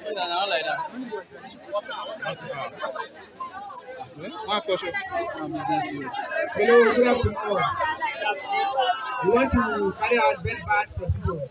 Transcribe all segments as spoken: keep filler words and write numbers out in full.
like that. One for sure. One business. Hello, good afternoon. You want to carry out very bad procedure?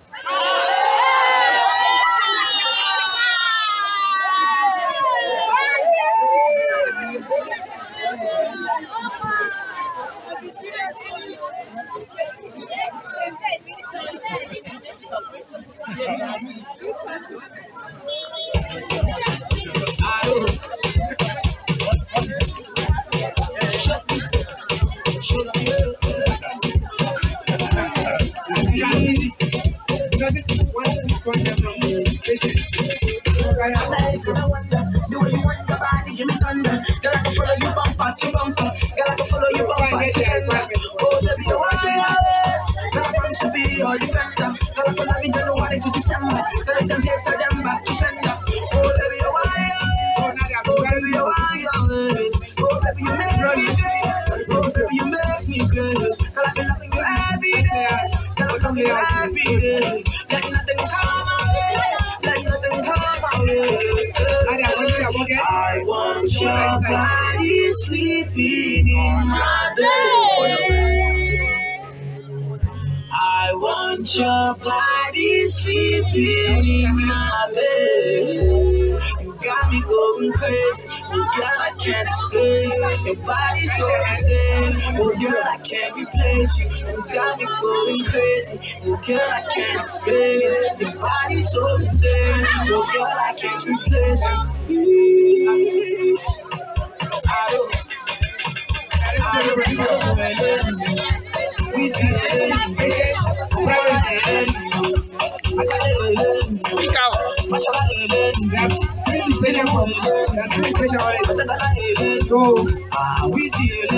I want your body sleeping in my bed. I want your body sleeping in my bed. You got me going crazy. Oh girl, I can't explain. Your body's so insane. Oh girl, I can't replace you. You got me going crazy. Oh girl, I can't explain it. Your body's so insane. Oh girl, I can't replace you. I don't, I don't, I don't, we see it. Speak out. So, we see it.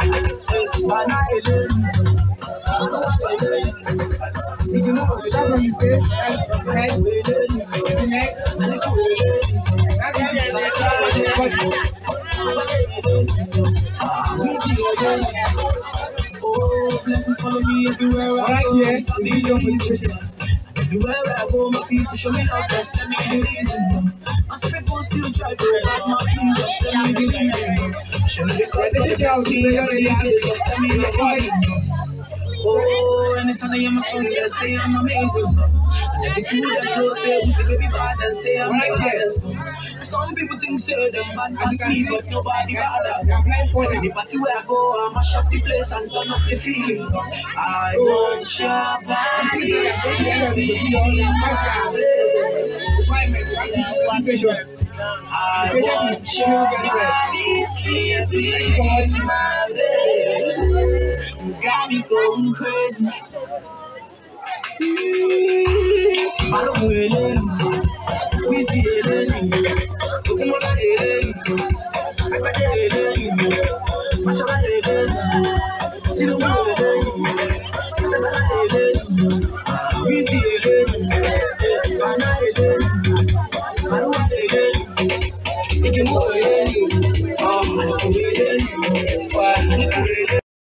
Oh, blessings follow me everywhere I go. Yes, everywhere I go, my people show me love, just tell me the reason. And some people still try to hurt my feelings, just tell me the reason. Show me because they just see every day, just tell me the reason. Oh, anytime I hear my song, they say I'm amazing. And every people that know say, we say baby bad and say I'm the baddest. Some people think say them bad as me, but nobody bother. Any party where I go, I mash up the place and turn up the feeling. I want your body sleeping in my bed. I want your body sleeping in my bed. You got me going crazy. I don't know, we see it.